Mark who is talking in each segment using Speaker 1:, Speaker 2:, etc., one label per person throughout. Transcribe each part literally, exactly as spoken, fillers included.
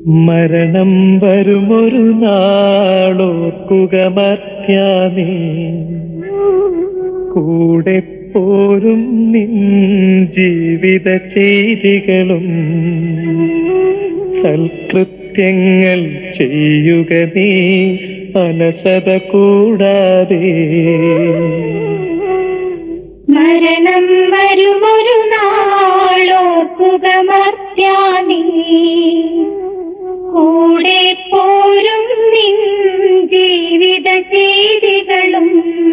Speaker 1: മരണം വരുമൊരു നാളോർക്കുക മർത്യാനേ, കൂടെ പോരും നിൻ ജീവിത ചെയ്തികളും സൽകൃത്യങ്ങൾ ചെയ്യുക നീ അലസത കൂടാതെ.
Speaker 2: മരണം വരുമൊരു നാളോർക്കുക മർത്യാനേ, കൂടെ പോരും നിൻ ജീവിത ചെയ്തികളും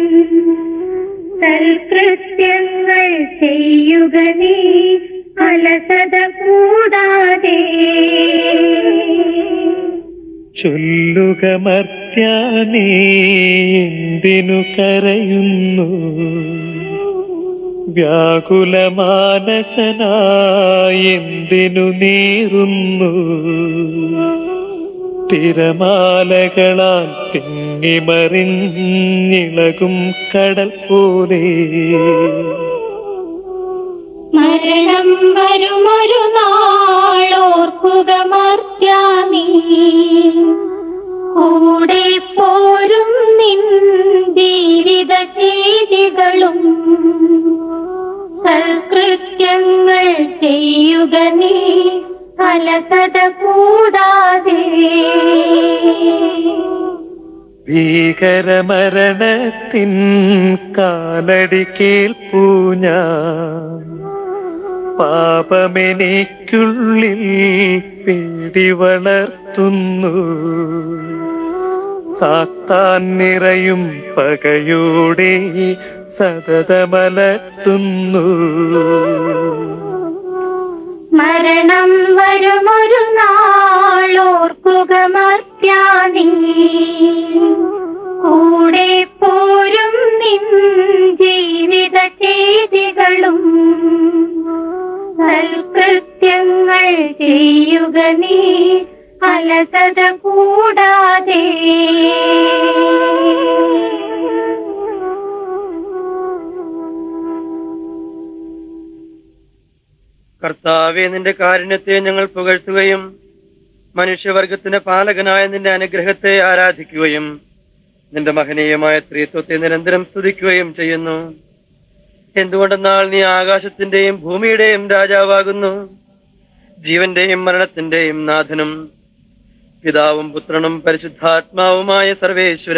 Speaker 2: സൽകൃത്യങ്ങൾ ചെയ്യുക നീ അലസത കൂടാതെ.
Speaker 1: ചൊല്ലുക മർത്യാനേ, എന്തിനു കരയുന്നു? വ്യാകുലമാനസനായി എന്തിനു നീറുന്നു? തിരമാലകളാൽ തിങ്ങിമറിഞ്ഞിളകും കടൽ പോലെ.
Speaker 2: മരണം വരുമൊരു നാളോർക്കുക മർത്യാനേ, കൂടെ പോരും നിൻ ജീവിത ചെയ്തികളും സൽകൃത്യങ്ങൾ ചെയ്യുക നീ അലസത കൂടാതെ.
Speaker 1: ഭീകരമരണത്തിൻ കാലടി കേൾപ്പൂ ഞാൻ, പാപമെനിക്കുള്ളിൽ പേടി വളർത്തുന്നു. സാത്താൻ നിറയും പകയോടെ സതതമലർത്തുന്നു.
Speaker 2: മരണം വരുമൊരു നാളോർക്കുക മർത്യാനേ, കൂടെ പോരും നിൻ ജീവിത ചെയ്തികളും സൽകൃത്യങ്ങൾ ചെയ്യുക നീ അലസത കൂടാതെ.
Speaker 3: കർത്താവേ, നിന്റെ കാരുണ്യത്തെ ഞങ്ങൾ പുകഴ്ത്തുകയും മനുഷ്യവർഗത്തിന്റെ പാലകനായ നിന്റെ അനുഗ്രഹത്തെ ആരാധിക്കുകയും നിന്റെ മഹനീയമായ ത്രിത്വത്തെ നിരന്തരം സ്തുതിക്കുകയും ചെയ്യുന്നു. എന്തുകൊണ്ടെന്നാൽ നീ ആകാശത്തിന്റെയും ഭൂമിയുടെയും രാജാവാകുന്നു, ജീവന്റെയും മരണത്തിന്റെയും നാഥനും പിതാവും പുത്രനും പരിശുദ്ധാത്മാവുമായ സർവേശ്വര.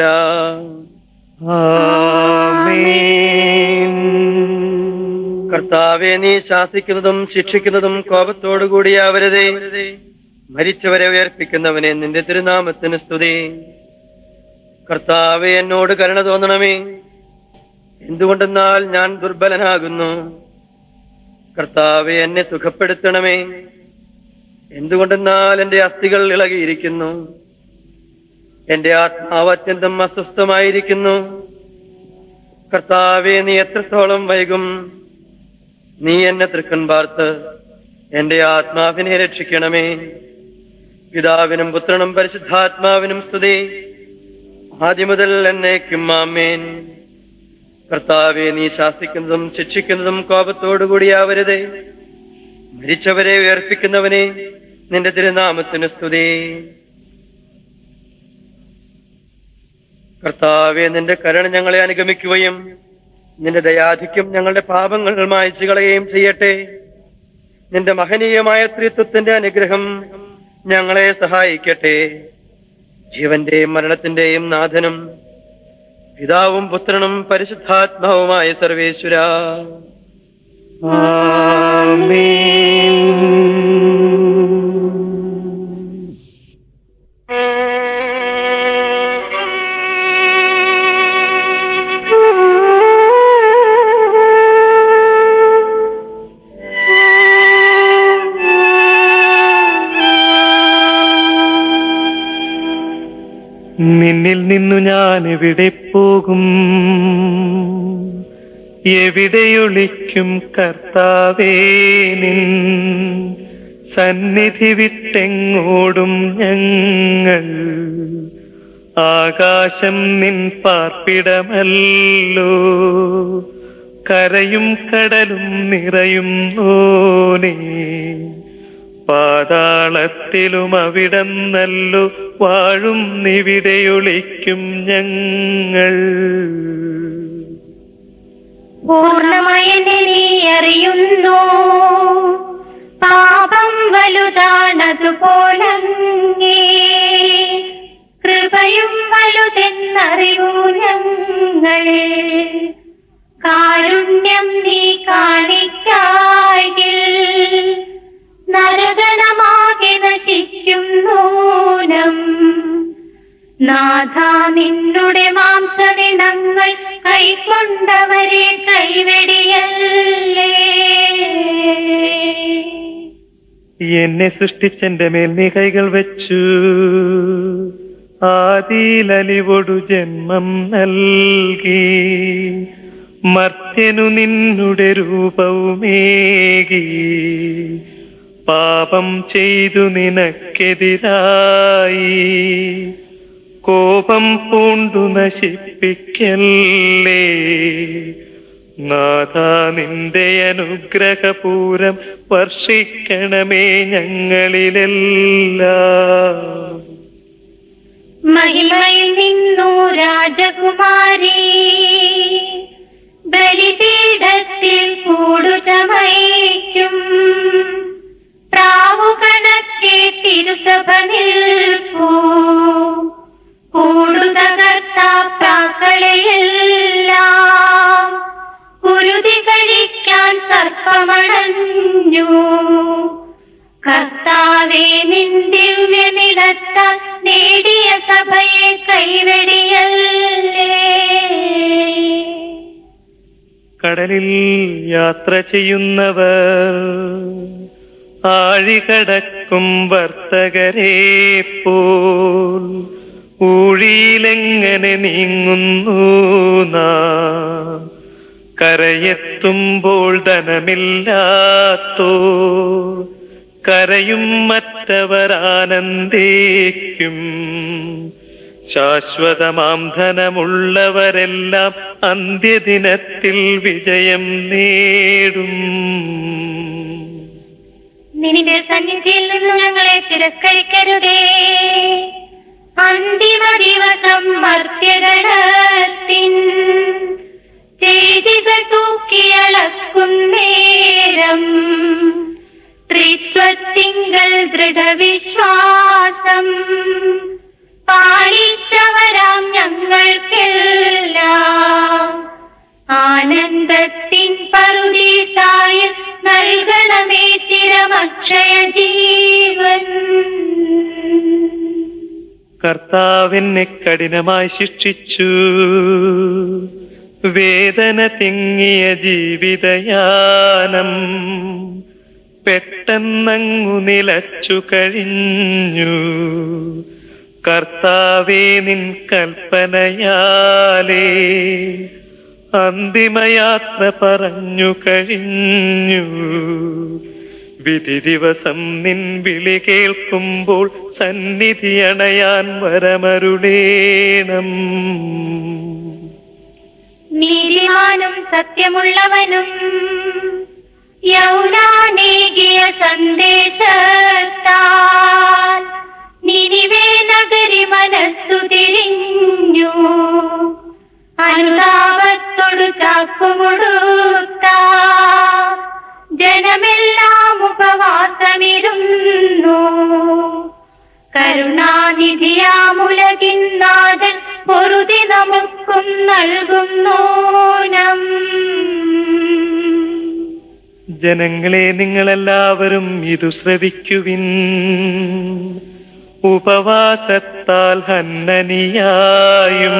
Speaker 3: കർത്താവെ, നീ ശാസിക്കുന്നതും ശിക്ഷിക്കുന്നതും കോപത്തോടുകൂടിയാവരുതേ. മരിച്ചവരെ ഉയർപ്പിക്കുന്നവനെ, നിന്റെ തിരുനാമത്തിന് സ്തുതി. കർത്താവെ, എന്നോട് കരുണ തോന്നണമേ, എന്തുകൊണ്ടെന്നാൽ ഞാൻ ദുർബലനാകുന്നു. കർത്താവെ, എന്നെ സുഖപ്പെടുത്തണമേ, എന്തുകൊണ്ടെന്നാൽ എന്റെ അസ്ഥികൾ ഇളകിയിരിക്കുന്നു. എന്റെ ആത്മാവ് അത്യന്തം അസ്വസ്ഥമായിരിക്കുന്നു. കർത്താവെ, നീ എത്രത്തോളം വൈകും? നീ എന്നെ തൃക്കൺ പാർത്ത് എന്റെ ആത്മാവിനെ രക്ഷിക്കണമേ. പിതാവിനും പുത്രനും പരിശുദ്ധാത്മാവിനും സ്തുതി, ആദ്യം മുതൽ എന്നേക്കും ആമേൻ. കർത്താവെ, നീ ശാസിക്കുന്നതും ശിക്ഷിക്കുന്നതും കോപത്തോടുകൂടിയാവരുതേ. മരിച്ചവരെ ഉയർപ്പിക്കുന്നവനെ, നിന്റെ തിരുനാമത്തിന് സ്തുതി. കർത്താവെ, നിന്റെ കരുണ ഞങ്ങളെ അനുഗമിക്കുകയും നിന്റെ ദയാധിക്യം ഞങ്ങളുടെ പാപങ്ങൾ മായ്ച്ചു കളയുകയും ചെയ്യട്ടെ. നിന്റെ മഹനീയമായ ത്രിത്വത്തിന്റെ അനുഗ്രഹം ഞങ്ങളെ സഹായിക്കട്ടെ. ജീവന്റെയും മരണത്തിന്റെയും നാഥനും പിതാവും പുത്രനും പരിശുദ്ധാത്മാവുമായ സർവേശ്വര.
Speaker 1: നിന്നിൽ നിന്നു ഞാൻ എവിടെ പോകും? എവിടെയൊളിക്കും കർത്താവേ? നിൻ സന്നിധി വിട്ടെങ്ങോടും ഞങ്ങൾ. ആകാശം നിൻ പാർപ്പിടമല്ലോ, കരയും കടലും നിറയും ഓനേ. പാതാളത്തിലും അവിടന്നല്ലോ വാഴും നിവിടെയൊളിക്കും ഞങ്ങൾ.
Speaker 2: പൂർണ്ണമയനെ നീ അറിയുന്നു, പാപം വലുതാണതുപോലങ്ങേ കൃപയും വലുതെന്നറിയൂ ഞങ്ങൾ. കാരുണ്യം നീ കാണിക്കായിൽ നരകണമാകെ നശിക്കും നൂനം. നാഥ നിന്നുടെ മാംസദിനങ്ങൾ കൈക്കൊണ്ടവരെ കൈവെടിയല്ലേ.
Speaker 1: എന്നെ സൃഷ്ടിച്ചെന്റെ മേൽ നീ കൈകൾ വെച്ചു, ആദിയിലലിവൊടു ജന്മം നൽകി. മർത്യനു നിന്നുടെ രൂപവുമേകി, പാപം ചെയ്തു നിനക്കെതിരായി. കോപം പൂണ്ടു നശിപ്പിക്കല്ലേ നാഥ, നിന്റെ അനുഗ്രഹപൂരം വർഷിക്കണമേ ഞങ്ങളിലെല്ലാം.
Speaker 2: മഹിമയിൽ നിന്നു രാജകുമാരി ബലിപീഠത്തിൽ കൂടുചമയ്ക്കും. പ്രാവുകണക്കെ തിരുസഭ നിൽപ്പൂ, കൂടുതകർത്താക്കളെയെല്ലാം കുരുതി കഴിക്കാൻ സർപ്പമണഞ്ഞു. കർത്താവേ നിൻ ദിവ്യനിടത്താൽ നേടിയ സഭയെ കൈവെടിയല്ലേ.
Speaker 1: കടലിൽ യാത്ര ചെയ്യുന്നവർ ആഴികടക്കും വർത്തകരെ പോൽ ഊഴിയിലെങ്ങനെ നീങ്ങുന്നു നാം. കരയെത്തുമ്പോൾ ധനമില്ലാത്തോ കരയും മറ്റവർ ആനന്ദിക്കും. ശാശ്വതമാം ധനമുള്ളവരെല്ലാം അന്ത്യദിനത്തിൽ വിജയം നേടും.
Speaker 2: നിന്റെ സന്നിധിയിൽ നിന്ന് ഞങ്ങളെ തിരസ്കരിക്കരുതേ. അന്തിമ ദിവസം മർത്യഗണത്തിൻ ചെയ്തികൾ തൂക്കിയളക്കുന്നേരം ത്രിത്വത്തിങ്കൽ ദൃഢവിശ്വാസം പാലിച്ചവരാം ഞങ്ങൾക്കെല്ലാം ആനന്ദത്തിൻ പറുദീസായ നൽകണമേ ചിരമക്ഷയ ജീവൻ.
Speaker 1: കർത്താവിനെ കഠിനമായി ശിക്ഷിച്ചു, വേദന തിങ്ങിയ ജീവിതയാനം പെട്ടെന്നങ്ങു നിലച്ചു കഴിഞ്ഞു. കർത്താവേ നിൻ കൽപ്പനയാലേ അന്തിമയാത്ര പറഞ്ഞു കഴിഞ്ഞു. വിധി ദിവസം നിൻ വിളി കേൾക്കുമ്പോൾ സന്നിധി അണയാൻ വരമരുളേണം.
Speaker 2: നീതിമാനും സത്യമുള്ളവനും യൗനാനേകിയ സന്ദേശത്താൽ നിനിവേ നഗരി മനസ്സു തിരിഞ്ഞു. അനുതാപത്തോടു ചാക്കുമുടുത്ത ജനമെല്ലാം ഉപവാസമിരുന്നു. കരുണാനിധിയാമുലകിൻ നാഥൻ പൊറുതി നമുക്കും നൽകുന്നോനം.
Speaker 1: ജനങ്ങളെ നിങ്ങളെല്ലാവരും ഇതു ശ്രവിക്കുവിൻ. ഉപവാസത്താൽ ഹന്നനിയായും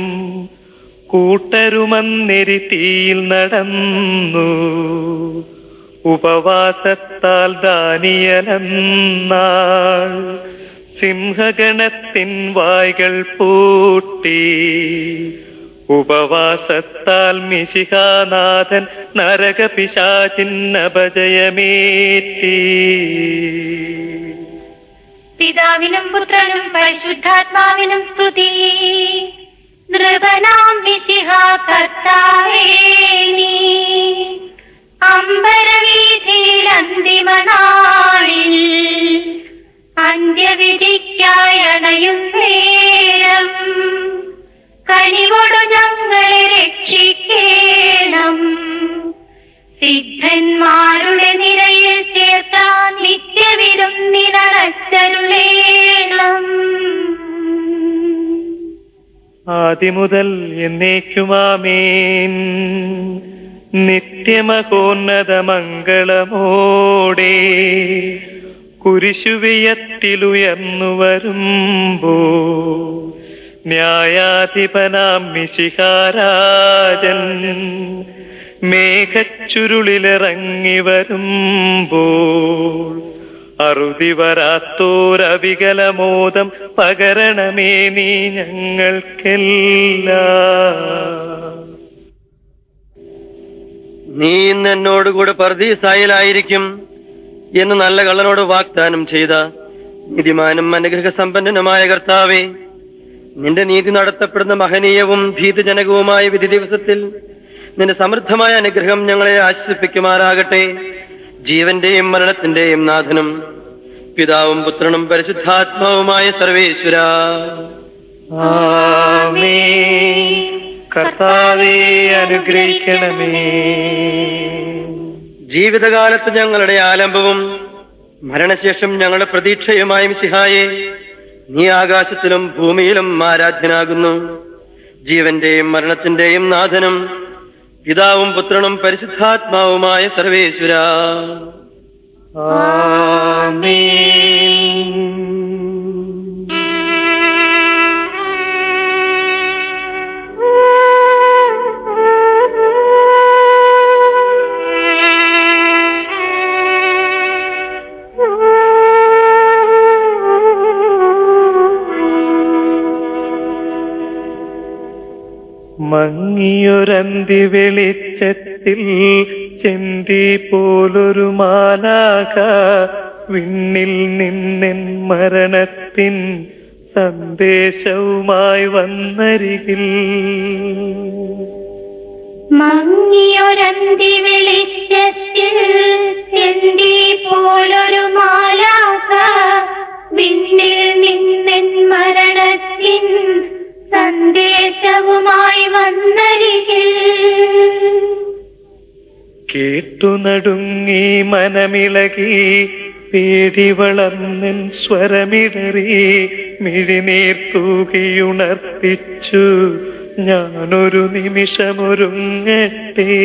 Speaker 1: കൂട്ടരുമന്നെരി തീയിൽ നടന്നു. ഉപവാസത്താൽ ദാനിയേലന്നാൾ സിംഹഗണത്തിൻ വായ്കൾ പൂട്ടി. ഉപവാസത്താൽ മിശിഹാനാഥൻ നരകപിശാചിൻ അപജയമേറ്റി.
Speaker 2: പിതാവിനും പുത്രനും പരിശുദ്ധാത്മാവിനും സ്തുതി. നൃപനാം മിശിഹാ കർത്താവേ നീ അമ്പരം വീഥിയിൽ അന്തിമ നാളിൽ അന്ത്യവിധിക്കായി അണയും നേരം കനിവോടു ഞങ്ങളെ രക്ഷിക്കേണം. സിദ്ധന്മാരുടെ നിരയിൽ ചേർത്താൻ നിത്യവിരുന്നിനടച്ചരുളേണം.
Speaker 1: ആദിമുതൽ എന്നേക്കുമാമേൻ. നിത്യമകോന്നത മംഗളമോടെ കുരിശുവിയത്തിലുയർന്നു വരുമ്പോ ന്യായാധിപനാം മിശിഹാരാജൻ മേഘച്ചുരുളിലിറങ്ങി വരുമ്പോൾ അറുതി വരാത്തോരവികലമോദം പകരണമേ നീ ഞങ്ങൾക്കെല്ലാം.
Speaker 3: നീ ഇന്ന് എന്നോടുകൂടെ പർദീസായിലായിരിക്കും എന്ന് നല്ല കള്ളനോട് വാഗ്ദാനം ചെയ്ത നീതിമാനും അനുഗ്രഹ സമ്പന്നനുമായ കർത്താവേ, നിന്റെ നീതി നടത്തപ്പെടുന്ന മഹനീയവും ഭീതിജനകവുമായ വിധി ദിവസത്തിൽ നിന്റെ സമൃദ്ധമായ അനുഗ്രഹം ഞങ്ങളെ ആശ്വസിപ്പിക്കുമാറാകട്ടെ. ജീവന്റെയും മരണത്തിന്റെയും നാഥനും പിതാവും പുത്രനും പരിശുദ്ധാത്മാവുമായ സർവേശ്വര,
Speaker 1: ആമേൻ. കർത്താവേ അനുഗ്രഹിക്കണമേ.
Speaker 3: ജീവിതകാലത്ത് ഞങ്ങളുടെ ആലംബവും മരണശേഷം ഞങ്ങളുടെ പ്രതീക്ഷയുമായ മിശിഹായെ, നീ ആകാശത്തിലും ഭൂമിയിലും ആരാധ്യനാകുന്നു. ജീവന്റെയും മരണത്തിന്റെയും നാഥനും പിതാവും പുത്രനും പരിശുദ്ധാത്മാവുമായ സർവേശ്വര,
Speaker 1: ആമേൻ. മങ്ങിയൊരന്തി വെളിച്ചത്തിൽ ചെന്തി പോലൊരു മാലാക വിണ്ണിൽ നിന്നെൻ മരണത്തിൻ സന്ദേശവുമായി വന്നരികിൽ.
Speaker 2: മങ്ങിയൊരന്തി വെളിച്ചത്തിൽ ചെന്തി പോലൊരു മാലാക വിണ്ണിൽ നിന്നെൻ മരണത്തിൻ സന്ദേശവുമായി വന്നരികിൽ.
Speaker 1: കേട്ടു നടുങ്ങി മനമിളകി പേടി വളർന്നൻ സ്വരമിടറി മിഴിനീർ തൂകിയുണർത്തിച്ചു ഞാനൊരു നിമിഷമൊരുങ്ങട്ടെ.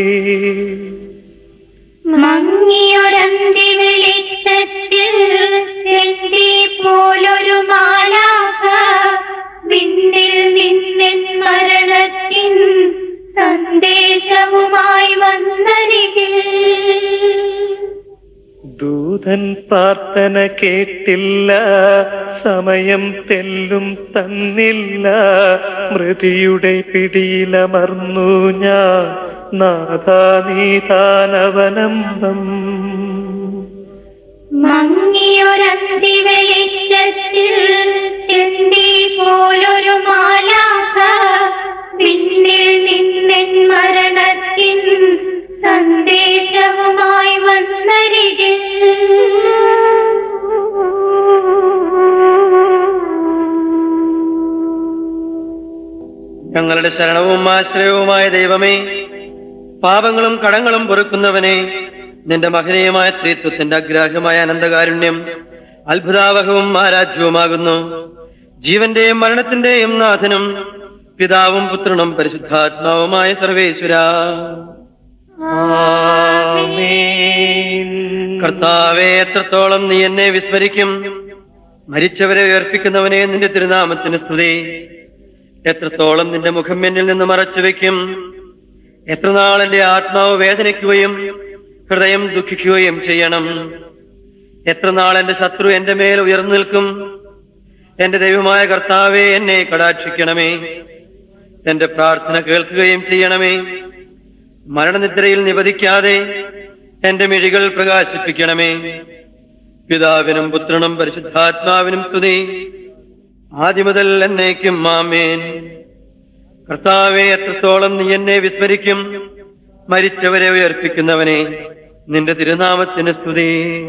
Speaker 2: മങ്ങിയൊരന്തി വെളിച്ചത്തിൽ ചെന്തി പോലൊരു മാലാക വിണ്ണിൽ നിന്നെൻ മരണത്തിൻ സന്ദേശവുമായി വന്നരികിൽ.
Speaker 1: ദൂതൻ പ്രാർത്ഥന കേട്ടില്ല, സമയം തെല്ലും തന്നില്ല, മൃതിയുടെ പിടിയിലമർന്നു ഞാൻ നാഥാ നീതാനവലംബം.
Speaker 2: മങ്ങിയൊരന്തി വെളിച്ചത്തിൽ ചെന്തി പോലൊരു മാലാക വിണ്ണിൽ നിന്നെൻ മരണത്തിൻ സന്ദേശവുമായി വന്നരികിൽ.
Speaker 3: ഞങ്ങളുടെ ശരണവും ആശ്രയവുമായ ദൈവമേ, പാപങ്ങളും കടങ്ങളും പൊറുക്കുന്നവനെ, നിന്റെ മഹനീയമായ ത്രിത്വത്തിന്റെ അഗ്രാഹ്യമായ അനന്തകാരുണ്യം അത്ഭുതാവഹവും ആരാധ്യവുമാകുന്നു. ജീവന്റെയും മരണത്തിന്റെയും നാഥനും പിതാവും പുത്രനും പരിശുദ്ധാത്മാവുമായ സർവേശ്വര,
Speaker 1: ആമേൻ.
Speaker 3: കർത്താവേ, എത്രത്തോളം നീ എന്നെ വിസ്മരിക്കും. മരിച്ചവരെ ഉയർപ്പിക്കുന്നവനെ, നിന്റെ തിരുനാമത്തിന് സ്തുതി. എത്രത്തോളം നിന്റെ മുഖം എന്നിൽ നിന്ന് മറച്ചുവെക്കും. എത്ര നാൾ എന്റെ ആത്മാവ് വേദനിക്കുകയും ഹൃദയം ദുഃഖിക്കുകയും ചെയ്യണം. എത്ര നാൾ എന്റെ ശത്രു എന്റെ മേൽ ഉയർന്നു നിൽക്കും. എന്റെ ദൈവമായ കർത്താവേ, എന്നെ കടാക്ഷിക്കണമേ. എന്റെ പ്രാർത്ഥന കേൾക്കുകയും ചെയ്യണമേ. മരണനിദ്രയിൽ നിവധിക്കാതെ എന്റെ മിഴികൾ പ്രകാശിപ്പിക്കണമേ. പിതാവിനും പുത്രനും പരിശുദ്ധാത്മാവിനും സ്തുതി, ആദിമുതൽ എന്നേക്കും ആമേൻ. കർത്താവേ, എത്രത്തോളം നീ എന്നെ വിസ്മരിക്കും. മരിച്ചവരെ ഉയർപ്പിക്കുന്നവനെ, നിന്റെ തിരുനാമത്തിന് സ്തുതി.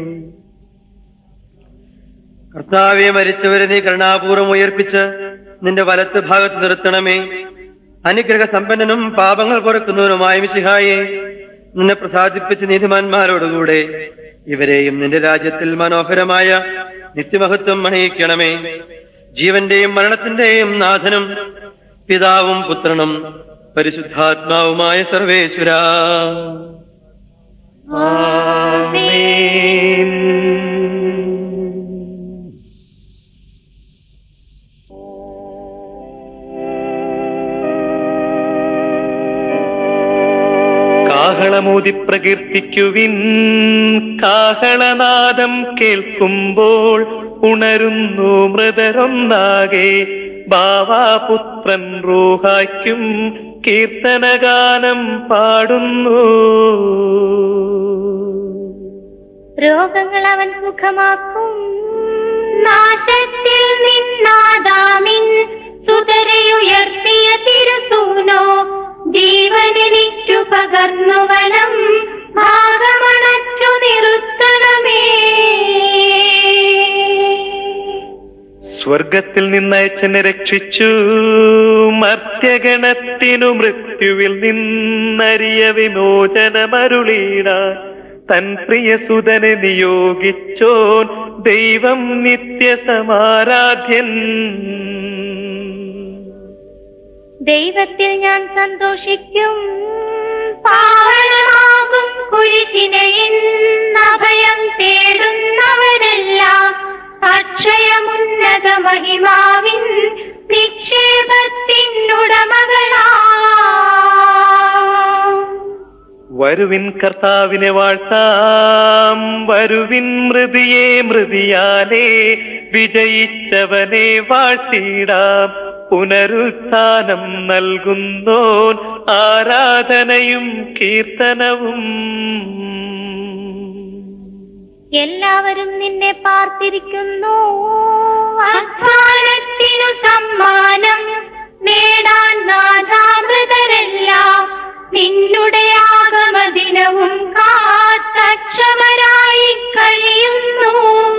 Speaker 3: കർത്താവെ, മരിച്ചവരെ നീ കരുണാപൂർവം ഉയർപ്പിച്ച് നിന്റെ വലത്ത് ഭാഗത്ത് നിർത്തണമേ. അനുഗ്രഹ സമ്പന്നനും പാപങ്ങൾ പൊറുക്കുന്നവനുമായ മിശിഹായെ, നിന്നെ പ്രസാദിപ്പിച്ച് നീതിമാന്മാരോടുകൂടെ ഇവരെയും നിന്റെ രാജ്യത്തിൽ മനോഹരമായ നിത്യമഹത്വം അണിയിക്കണമേ. ജീവന്റെയും മരണത്തിന്റെയും നാഥനും പിതാവും പുത്രനും പരിശുദ്ധാത്മാവുമായ സർവേശ്വരാ.
Speaker 1: ആമേൻ. കാഹളമൂതി പ്രകീർത്തിക്കുവിൻ, കാഹളനാദം കേൾക്കുമ്പോൾ ഉണരുന്നു മൃതരൊന്നാകെ. ബാവാപുത്രൻ റൂഹായ്ക്കും കീർത്തനഗാനം പാടുന്നു.
Speaker 2: രോഗങ്ങൾ അവൻ സുഖമാക്കും. നാശത്തിൽ നിന്നാദാമിൻ സുതരയുയർത്തിയ തിരുസൂനോ ജീവനെനിക്കു പകർന്നു വലം ഭാഗമണച്ചു നിർത്തണമേ.
Speaker 1: സ്വർഗത്തിൽ നിന്നയച്ചനെ രക്ഷിച്ചു, മർത്യഗണത്തിനു മൃത്യുവിൽ നിന്നറിയ വിമോചനമരുളീടാൻ തൻ പ്രിയസുതനെ നിയോഗിച്ചോൻ ദൈവം നിത്യസമാരാധ്യൻ.
Speaker 2: ദൈവത്തിൽ ഞാൻ സന്തോഷിക്കും. പാവനമാകും കുരിശിനയിൽ അഭയം തേടുന്നവരെല്ലാം അക്ഷയമുന്നത മഹിമാവിൻ നിക്ഷേപത്തിനുടമകളാ.
Speaker 1: വരുവിൻ കർത്താവിനെ വാഴ്ത്താം, വരുവിൻ മൃതിയെ മൃതിയാലേ വിജയിച്ചവനെ വാഴ്ത്തിടാം. പുനരുത്ഥാനം നൽകുന്നോൻ ആരാധനയും കീർത്തനവും.
Speaker 2: എല്ലാവരും നിന്നെ പാർത്തിരിക്കുന്നു. അധ്വാനത്തിനു സമ്മാനം നേടാൻ നാഥാമൃതരെല്ലാം നിന്നുടെ ആഗമദിനവും കാത്തക്ഷമരായി കഴിയുന്നു.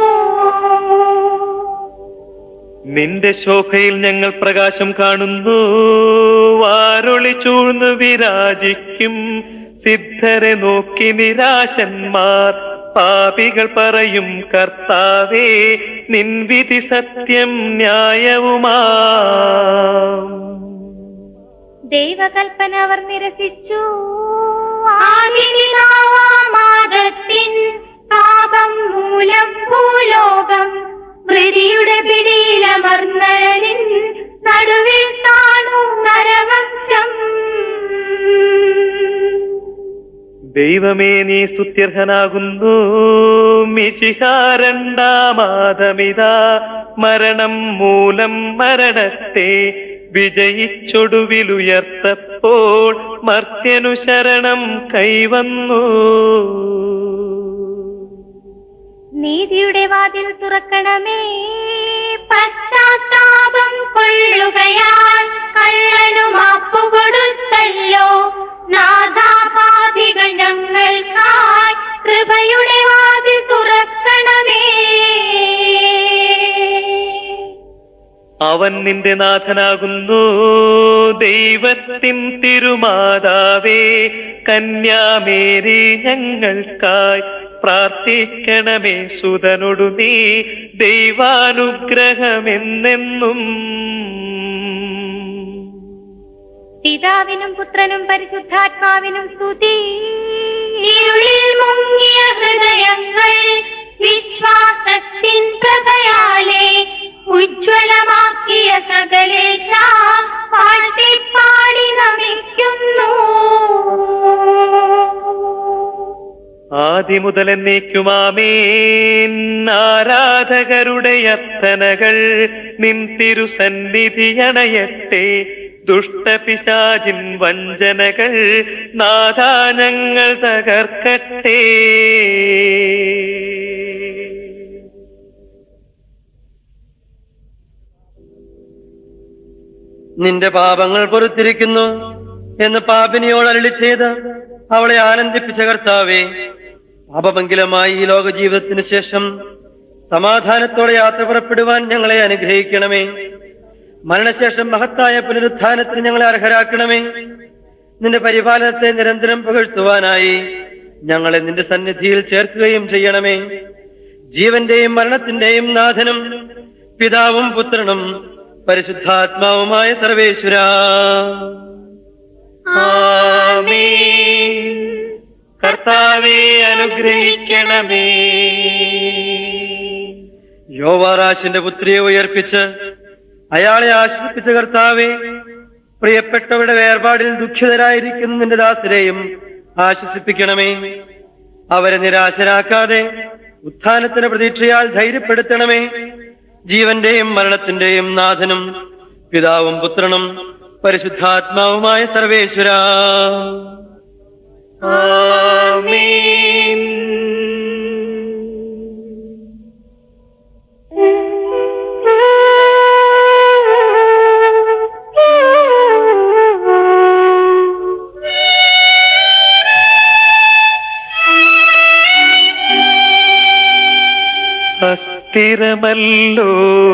Speaker 1: നിന്റെ ശോഭയിൽ ഞങ്ങൾ പ്രകാശം കാണുന്നു. വാരൊളി ചൂഴ്ന്നു വിരാജിക്കും സിദ്ധരെ നോക്കി നിരാശന്മാർ. പാപികൾ പറയും കർത്താവേ, നിൻ വിധി സത്യം ന്യായവുമാ.
Speaker 2: ദൈവകൽപ്പന അവർ നിരസിച്ചു. ആദിപിതാവാമാദത്തിൻ പാപം മൂലം ഭൂലോകം മൃതിയുടെ പിടിയിലമർന്നഴലിൻ നടുവിൽ താണു നരവംശം.
Speaker 1: ദൈവമേ, നീ സ്തുത്യർഹനാകുന്നു. മിശിഹാ രണ്ടാമാദമിതാ മരണം മൂലം മരണത്തെ വിജയിച്ചൊടുവിലുയർത്തപ്പോൾ മർത്യനു ശരണം കൈവന്നു.
Speaker 2: നീതിയുടെ വാതിൽ തുറക്കണമേ. പശ്ചാത്താപം കൊള്ളുകയാൽ കള്ളനു മാപ്പു കൊടുത്തല്ലോ. നാഥാപാപികൾ ഞങ്ങൾക്കായി കൃപയുടെ വാതിൽ തുറക്കണമേ.
Speaker 1: അവൻ നിന്റെ നാഥനാകുന്നു. ദൈവത്തിൻ തിരുമാതാവേ, കന്യാമേരി ഞങ്ങൾക്കായി പ്രാർത്ഥിക്കണമേ. സുതനൊടു നീ ദൈവാനുഗ്രഹമെന്നെന്നും.
Speaker 2: പിതാവിനും പുത്രനും പരിശുദ്ധാത്മാവിനും സ്തുതി. ഇരുളിൽ മുങ്ങിയ ഹൃദയങ്ങൾ വിശ്വാസത്തിൻ പ്രഭയാലെ ഉജ്ജ്വലമാക്കിയ സകലേശ പാടി നമിക്കുന്നു.
Speaker 1: ആദിമുതൽ എന്നേക്കുമാമേൻ. ആരാധകരുടെ യത്തനകൾ നിൻ തിരുസന്നിധി അണയട്ടെ. ദുഷ്ടപിശാചിൻ വഞ്ചനകൾ നാഥാ ഞങ്ങൾ തകർക്കട്ടെ.
Speaker 3: നിന്റെ പാപങ്ങൾ പൊറുത്തിരിക്കുന്നു എന്ന് പാപിനിയോട് അരുളി ചെയ്ത് അവളെ ആനന്ദിപ്പിച്ച കർത്താവേ, പാപമംഗലമായി ഈ ലോക ജീവിതത്തിന് ശേഷം സമാധാനത്തോടെ യാത്ര പുറപ്പെടുവാൻ ഞങ്ങളെ അനുഗ്രഹിക്കണമേ. മരണശേഷം മഹത്തായ പുനരുത്ഥാനത്തിന് ഞങ്ങളെ അർഹരാക്കണമേ. നിന്റെ പരിപാലനത്തെ നിരന്തരം പുകഴ്ത്തുവാനായി ഞങ്ങളെ നിന്റെ സന്നിധിയിൽ ചേർക്കുകയും ചെയ്യണമേ. ജീവന്റെയും മരണത്തിന്റെയും നാഥനും പിതാവും പുത്രനും പരിശുദ്ധാത്മാവുമായ സർവേശ്വരാ,
Speaker 1: ആമേൻ. കർത്താവേ അനുഗ്രഹിക്കണമേ.
Speaker 3: യോവാറാശിന്റെ പുത്രിയെ ഉയർപ്പിച്ച് അയാളെ ആശ്വസിപ്പിച്ച കർത്താവേ, പ്രിയപ്പെട്ടവരുടെ വേർപാടിൽ ദുഃഖിതരായിരിക്കുന്ന നിന്റെ ദാസരെയും ആശ്വസിപ്പിക്കണമേ. അവരെ നിരാശരാക്കാതെ ഉത്ഥാനത്തിന് പ്രതീക്ഷയാൽ ധൈര്യപ്പെടുത്തണമേ. ജീവന്റെയും മരണത്തിന്റെയും നാഥനും പിതാവും പുത്രനും പരിശുദ്ധാത്മാവുമായ സർവേശ്വരാ,
Speaker 1: ആമേൻ. അസ്ഥിരമല്ലോ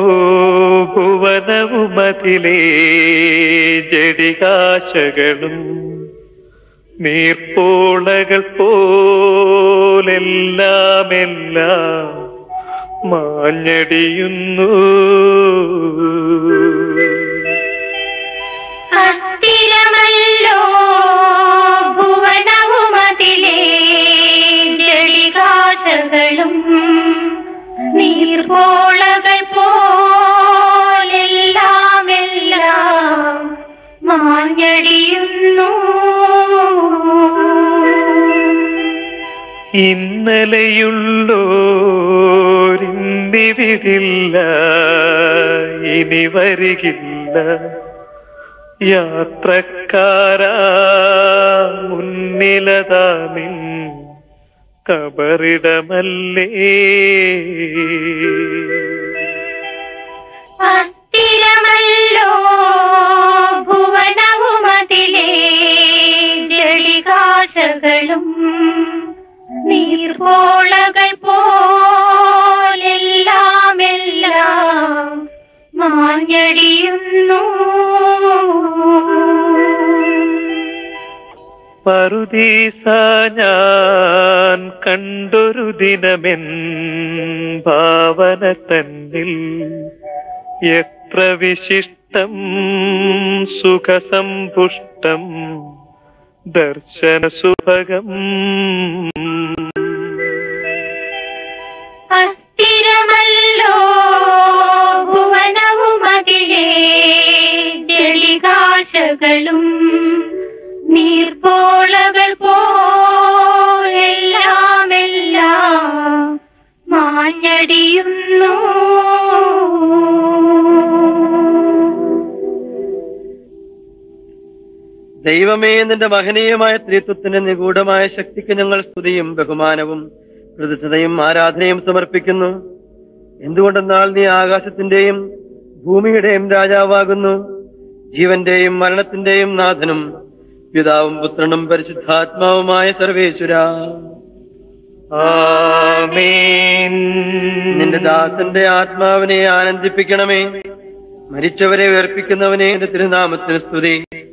Speaker 1: ഭുവനവുമതിലേ ജടികാശകളും നീർപ്പോളകൾ പോലെല്ലാമെല്ലാം മാഞ്ഞടിയുന്നു.
Speaker 2: അസ്ഥിരമല്ലോ ഭുവനവുമതിലേ ജളികാശകളും നീർപ്പോളകൾ പോലെല്ലാമെല്ലാം മാഞ്ഞടിയുന്നു.
Speaker 1: ഇന്നലെയുള്ളോരിന്നിവിടില്ല, ഇനി വരികില്ല. യാത്രക്കാരാ മുന്നിലതാ നിൻ കബറിടമല്ലേ.
Speaker 2: അസ്ഥിരമല്ലോ ഭുവനവുമതിലേ ജളികാശകളും നീർപ്പോളകൾ പോലെല്ലാമെല്ലാം മാഞ്ഞടിയുന്നു.
Speaker 1: പറുദീസ ഞാൻ കണ്ടൊരു ദിനമെൻ ഭാവന തന്നിൽ എത്ര വിശിഷ്ടം സുഖസമ്പുഷ്ടം ദർശന സുഭഗം.
Speaker 2: അസ്ഥിരമല്ലോ ഭുവനവുമതിലേ ജളികാശകളും നീർപ്പോളകൾ പോലെല്ലാമെല്ലാം മാഞ്ഞടിയുന്നു.
Speaker 3: ദൈവമേ, നിന്റെ മഹനീയമായ ത്രിത്വത്തിന്റെ നിഗൂഢമായ ശക്തിക്ക് ഞങ്ങൾ സ്തുതിയും ബഹുമാനവും കൃതജ്ഞതയും ആരാധനയും സമർപ്പിക്കുന്നു. എന്തുകൊണ്ടെന്നാൽ നീ ആകാശത്തിന്റെയും ഭൂമിയുടെയും രാജാവാകുന്നു. ജീവന്റെയും മരണത്തിന്റെയും നാഥനും പിതാവും പുത്രനും പരിശുദ്ധാത്മാവുമായ സർവേശ്വരാ,
Speaker 1: ആമേൻ.
Speaker 3: നിന്റെ ദാസന്റെ ആത്മാവിനെ ആനന്ദിപ്പിക്കണമേ. മരിച്ചവരെ ഉയർപ്പിക്കുന്നവനെ നിന്റെ തിരുനാമത്തിന് സ്തുതി.